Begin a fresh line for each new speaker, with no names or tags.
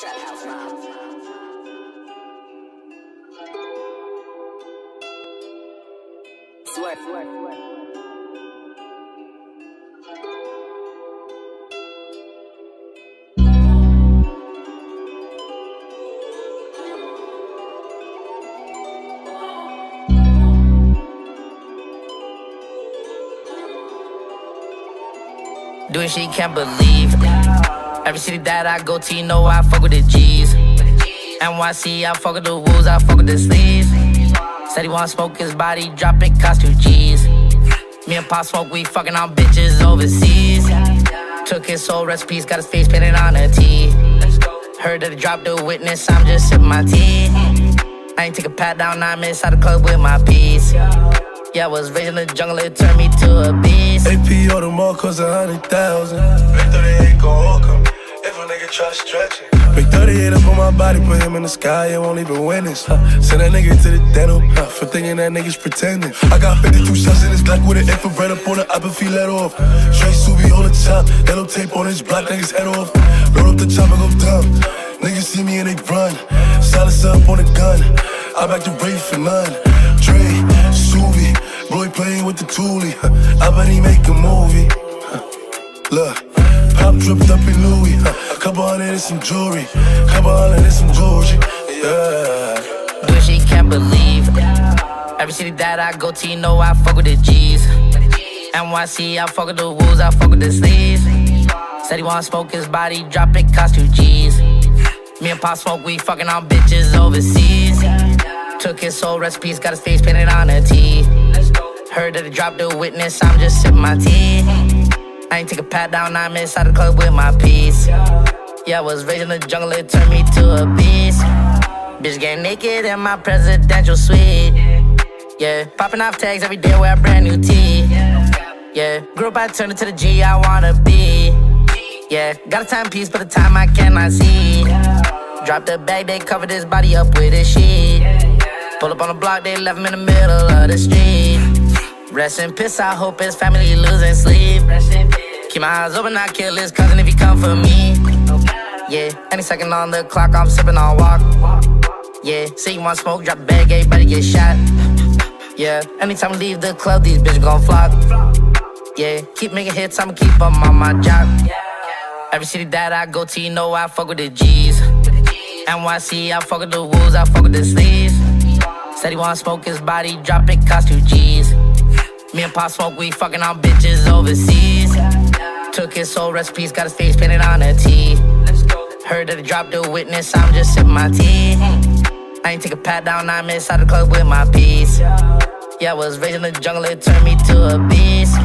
Trap house mob. Sweat.
Doing shit you can't believe. Every city that I go to, you know I fuck with the G's. NYC, I fuck with the wolves, I fuck with the sleeves. Said he wanna smoke his body, drop it, cost 2 G's. Me and Pop smoke, we fucking on bitches overseas. Took his soul recipes, got his face painted on a T. Heard that he dropped the witness, I'm just sipping my tea. I ain't take a pat down, I'm inside the club with my piece. Yeah, I was raised in the jungle, it turned me to a beast.
AP on the mall cost 100,000. Big 38 gon' hold him if a nigga try stretching. Big 38 up on my body, put him in the sky, it won't even witness. Send that nigga to the dental for thinking that nigga's pretending. I got 52 shots in this Glock with an infrared up on the upper feet let off. Straight Subi on the top, yellow tape on his block, niggas head off. Load up the chopper, go dumb. Niggas see me and they run. Silence up on the gun. I back the race for none. Dre, Subi, boy playing with the toolie. I bet he make a movie. Look, pop dripped up in Louis. A couple hundred and some jewelry. Couple hundred and some jewelry. Yeah.
Doing shit you can't believe. Every city that I go to, you know I fuck with the G's. NYC, I fuck with the wolves, I fuck with the sleeves. Said he wanna smoke his body, drop it, cost 2 G's. Me and Pop smoke, we fucking on bitches overseas. Took his soul recipes, got his face painted on a T. Heard that he dropped the witness, I'm just sipping my tea. I ain't take a pat down, I'm inside the club with my piece. Yeah, I was raised in the jungle, it turned me to a beast. Bitch getting naked in my presidential suite. Yeah, popping off tags every day, wear a brand new tee. Yeah, grew up, I turned into the G I wanna be. Yeah, got a timepiece, but the time I cannot see. Drop the bag, they covered his body up with a sheet. Pull up on the block, they left him in the middle of the street. Rest in peace, I hope his family losing sleep. Keep my eyes open, I kill his cousin if he come for me. Yeah, any second on the clock, I'm sipping on walk. Yeah, say you want smoke, drop the bag, everybody get shot. Yeah, anytime I leave the club, these bitches gon' flock. Yeah, keep making hits, I'ma keep them on my job. Every city that I go to, you know I fuck with the G's. NYC, I fuck with the wolves, I fuck with the sleeves. Said he wanna smoke his body, drop it, cost 2 G's. Me and Pop smoke, we fucking on bitches overseas. Took his soul recipes, got his face painted on a T. Heard that he dropped the witness, I'm just sipping my tea. I ain't take a pat down, I'm inside the club with my piece. Yeah, I was raised in the jungle, it turned me to a beast.